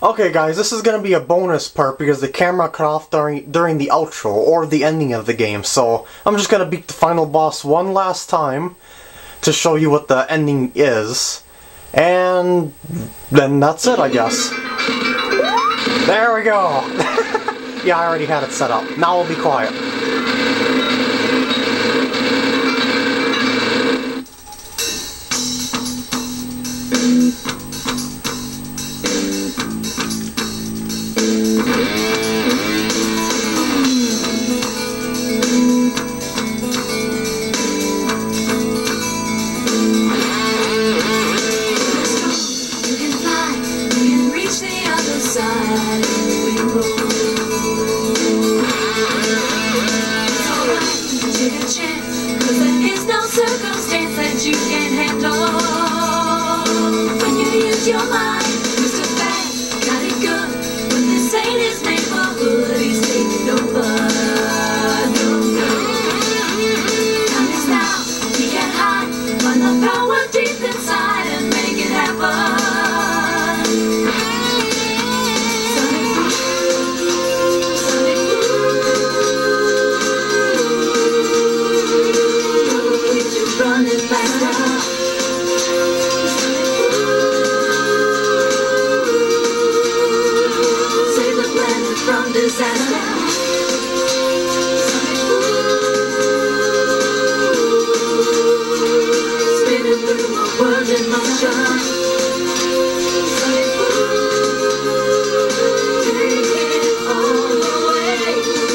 Okay guys, this is gonna be a bonus part because the camera cut off during the outro, or the ending of the game, so I'm just gonna beat the final boss one last time to show you what the ending is, and then that's it, I guess. There we go! Yeah, I already had it set up. Now we'll be quiet. Circumstance that you can handle when you use your mind. Mr. Bad, got it good, but this ain't his neighborhood. He's taking over. No, no. Time is now. He can't hide. Find the power deep inside and make it happen. Running faster. Save the planet from disaster. Spinning through a world in motion. Take it all the way.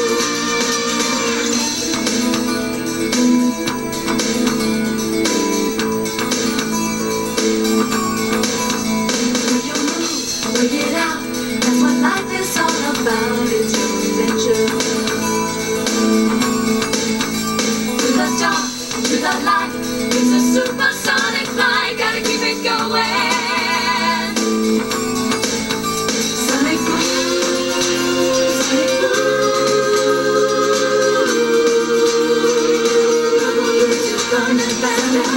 Work it out, that's what life is all about, it's your adventure. To the dark, to the light, it's a supersonic flight, gotta keep it going. Sonic boom, sonic boom. You're burning faster.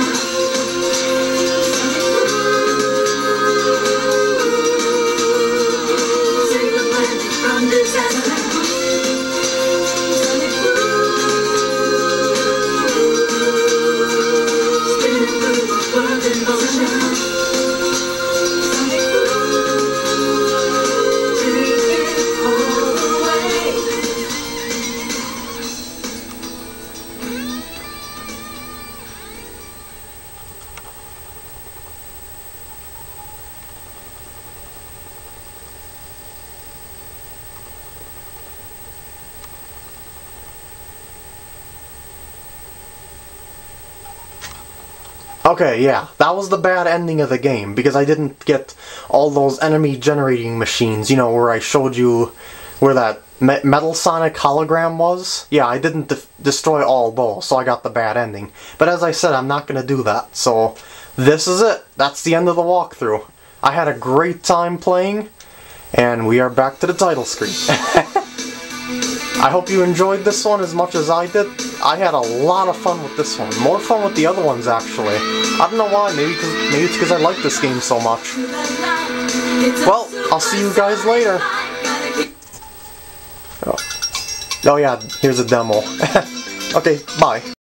Okay, yeah, that was the bad ending of the game, because I didn't get all those enemy generating machines, you know, where I showed you where that Metal Sonic hologram was. Yeah, I didn't destroy all those, so I got the bad ending. But as I said, I'm not gonna do that, so this is it. That's the end of the walkthrough. I had a great time playing, and we are back to the title screen. I hope you enjoyed this one as much as I did. I had a lot of fun with this one. More fun with the other ones, actually. I don't know why. Maybe it's because I like this game so much. Well, I'll see you guys later. Oh yeah, here's a demo. Okay, bye.